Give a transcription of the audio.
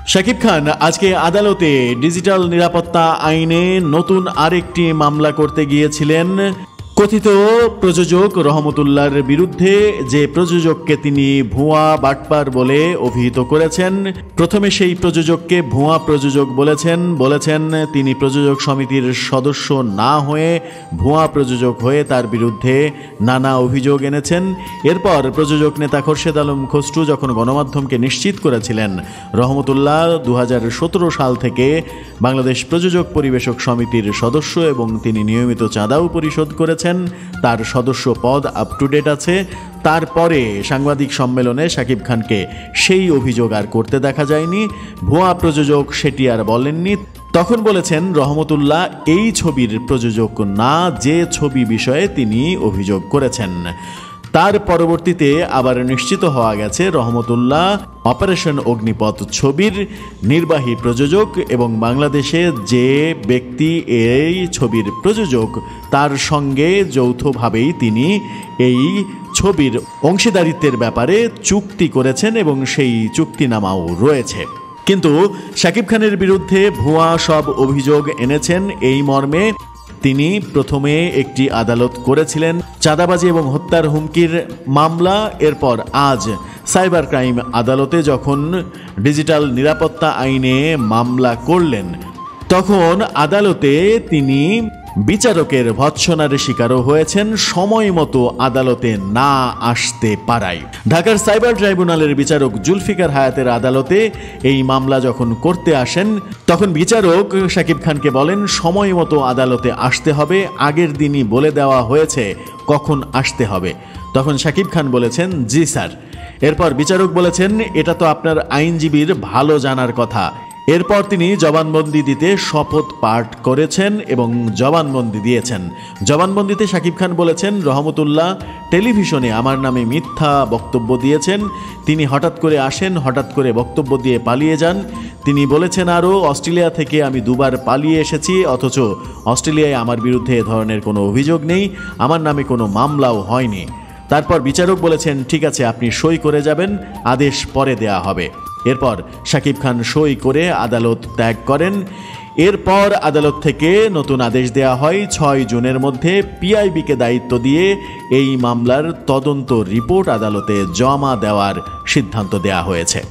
শাকিব খান আজকে আদালতে ডিজিটাল নিরাপত্তা আইনে নতুন আরেকটি মামলা করতে গিয়েছিলেন কথিত প্রযোজক রহমতুল্লাহর বিরুদ্ধে, যে প্রযোজককে তিনি ভুয়া বাটপার বলে অভিহিত করেছেন। প্রথমে সেই প্রযোজককে ভুয়া প্রযোজক বলেছেন তিনি প্রযোজক সমিতির সদস্য না হয়ে ভুয়া প্রযোজক হয়ে তার বিরুদ্ধে নানা অভিযোগ এনেছেন। এরপর প্রযোজক নেতা খোরশেদ আলম খসরু যখন গণমাধ্যমকে নিশ্চিত করেছিলেন রহমতুল্লাহ 2017 সাল থেকে বাংলাদেশ প্রযোজক পরিবেশক সমিতির সদস্য এবং তিনি নিয়মিত চাঁদাও পরিশোধ করেছেন, তার সদস্য পদ আপ টু ডেট আছে, তারপরে সাংবাদিক সম্মেলনে শাকিব খানকে সেই অভিযোগ আর করতে দেখা যায়নি। ভুয়া প্রযোজক সেটি আর বলেননি। তখন বলেছেন রহমতুল্লাহ এই ছবির প্রযোজক না, যে ছবি বিষয়ে তিনি অভিযোগ করেছেন। তার পরবর্তীতে আবার নিশ্চিত হওয়া গেছে রহমতুল্লাহ অপারেশন অগ্নিপথ ছবির নির্বাহী প্রযোজক এবং বাংলাদেশে যে ব্যক্তি এই ছবির প্রযোজক তার সঙ্গে যৌথভাবেই তিনি এই ছবির অংশীদারিত্বের ব্যাপারে চুক্তি করেছেন এবং সেই চুক্তিনামাও রয়েছে। কিন্তু শাকিব খানের বিরুদ্ধে ভুয়া সব অভিযোগ এনেছেন এই মর্মে তিনি প্রথমে একটি আদালত করেছিলেন চাঁদাবাজি এবং হত্যার হুমকির মামলা। এরপর আজ সাইবার ক্রাইম আদালতে যখন ডিজিটাল নিরাপত্তা আইনে মামলা করলেন তখন আদালতে তিনি বিচারকের ভৎসনার শিকারও হয়েছেন সময় মতো আদালতে না আসতে পারায়। ঢাকার সাইবার ট্রাইব্যুনালের বিচারক জুলফিকার হায়াতের আদালতে এই মামলা যখন করতে আসেন তখন বিচারক শাকিব খানকে বলেন সময় মতো আদালতে আসতে হবে, আগের দিনই বলে দেওয়া হয়েছে কখন আসতে হবে। তখন শাকিব খান বলেছেন জি স্যার। এরপর বিচারক বলেছেন এটা তো আপনার আইনজীবীর ভালো জানার কথা। এরপর তিনি জবানবন্দি দিতে শপথ পাঠ করেছেন এবং জবানবন্দি দিয়েছেন। জবানবন্দিতে শাকিব খান বলেছেন রহমতুল্লাহ টেলিভিশনে আমার নামে মিথ্যা বক্তব্য দিয়েছেন, তিনি হঠাৎ করে আসেন, হঠাৎ করে বক্তব্য দিয়ে পালিয়ে যান। তিনি বলেছেন আরও অস্ট্রেলিয়া থেকে আমি দুবার পালিয়ে এসেছি, অথচ অস্ট্রেলিয়ায় আমার বিরুদ্ধে এ ধরনের কোনো অভিযোগ নেই, আমার নামে কোনো মামলাও হয়নি। তারপর বিচারক বলেছেন ঠিক আছে আপনি সই করে যাবেন, আদেশ পরে দেয়া হবে। এরপর শাকিব খান সই করে আদালত ত্যাগ করেন। এরপর আদালত থেকে নতুন আদেশ দেয়া হয় 6 জুনের মধ্যে পিআইবিকে দায়িত্ব দিয়ে এই মামলার তদন্ত রিপোর্ট আদালতে জমা দেওয়ার সিদ্ধান্ত দেয়া হয়েছে।